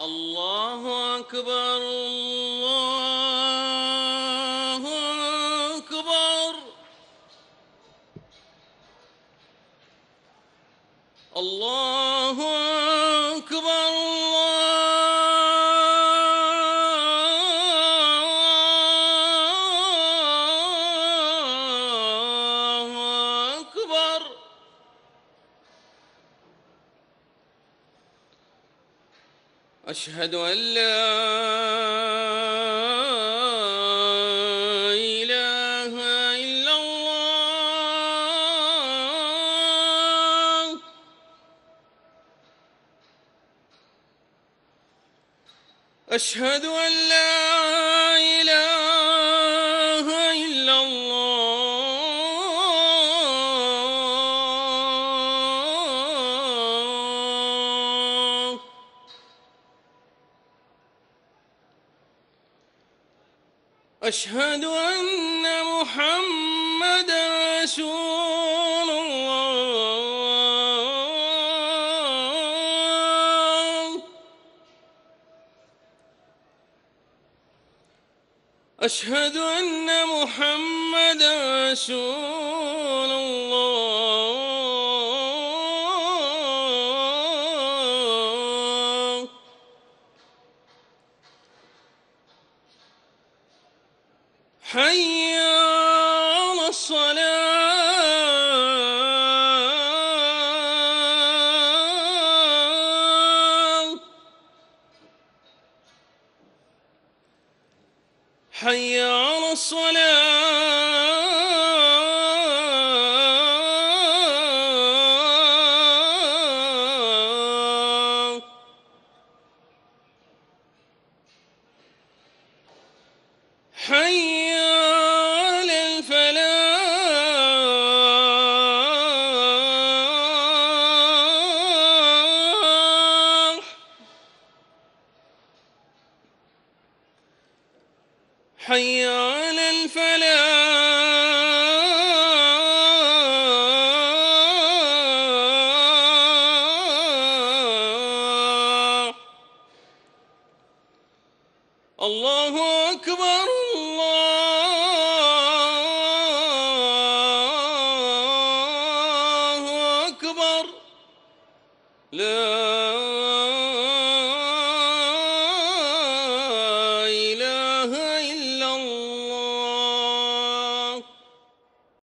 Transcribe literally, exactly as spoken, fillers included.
الله أكبر الله أكبر الله أكبر الله أكبر. أشهد أن لا إله إلا الله. أشهد أن لا إله إلا الله. أشهد أن محمدًا رسول الله. أشهد أن محمدًا رسول الله. حي على الصلاة. حي على الصلاة.